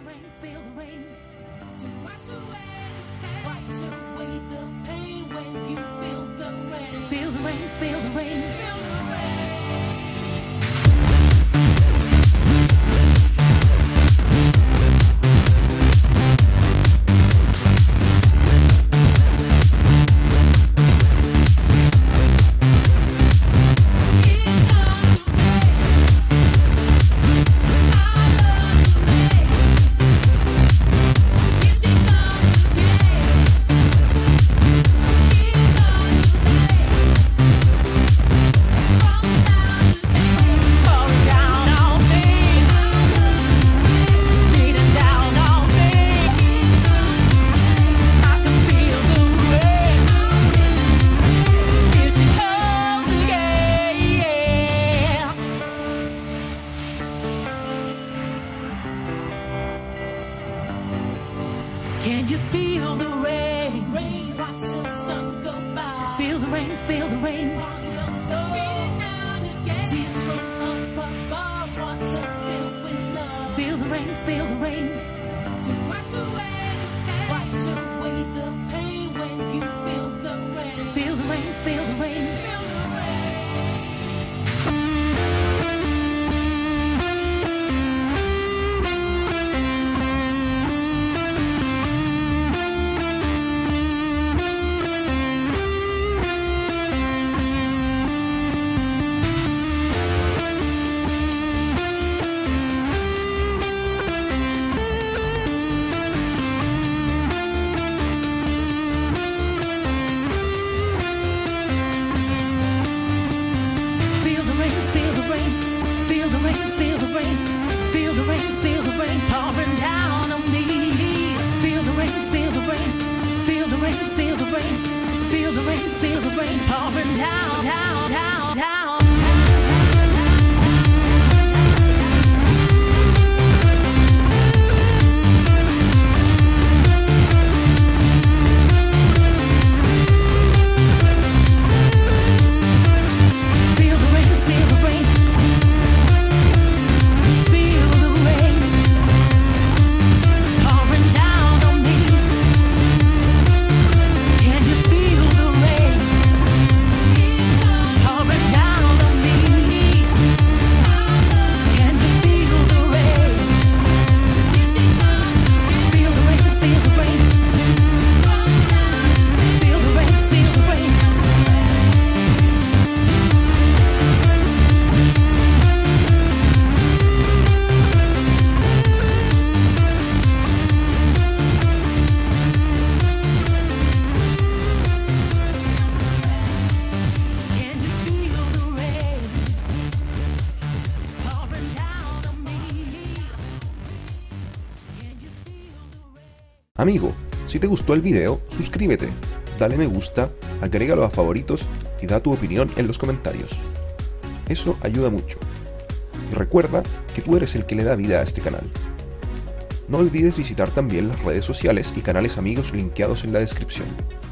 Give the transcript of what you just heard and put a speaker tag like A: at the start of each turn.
A: Can you feel the rain? Rain, watch the sun go by. Feel the rain, feel the rain. Beat it down again. Tears from up above, water filled with love. Feel the rain, feel the rain. To wash away the pain. Wash away the pain when you feel the rain. Feel the rain, feel the rain. Feel the rain. Pouring down, down, down, down. Feel the rain, feel the rain. Feel the rain pouring down on me. Can you feel the rain?
B: Amigo, si te gustó el video, suscríbete, dale me gusta, agrégalo a favoritos y da tu opinión en los comentarios. Eso ayuda mucho. Y recuerda que tú eres el que le da vida a este canal. No olvides visitar también las redes sociales y canales amigos linkeados en la descripción.